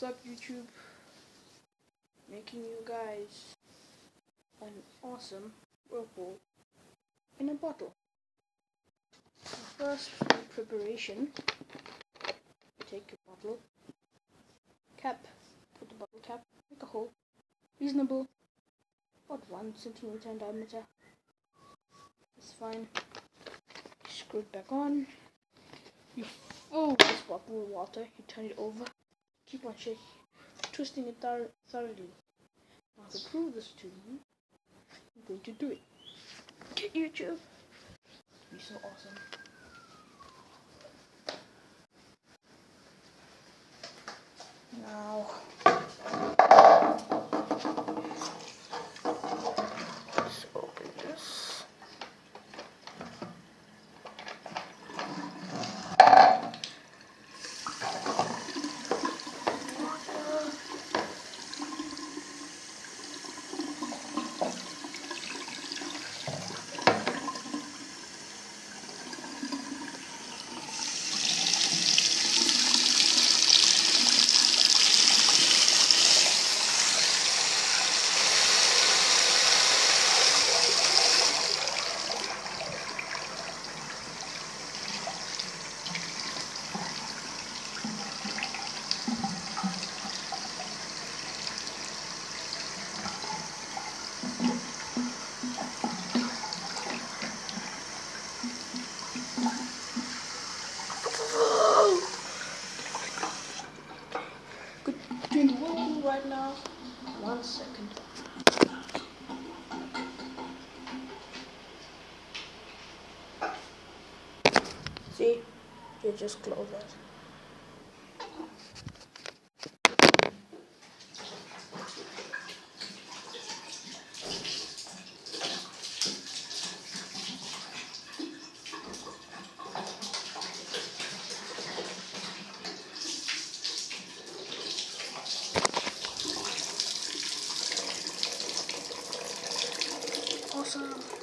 What's up, YouTube? Making you guys an awesome whirlpool in a bottle. First preparation, take your bottle cap, put the bottle cap, make a hole, reasonable, about 1 centimeter in diameter. That's fine. Screw it back on. You fill this bottle with water, you turn it over, keep on shaking, twisting it thoroughly. Now to prove this to you, I'm going to do it. Get YouTube! It'll be so awesome. Now, let's open this. Doing the whirlpool right now. 1 second. See, you just close it. Awesome.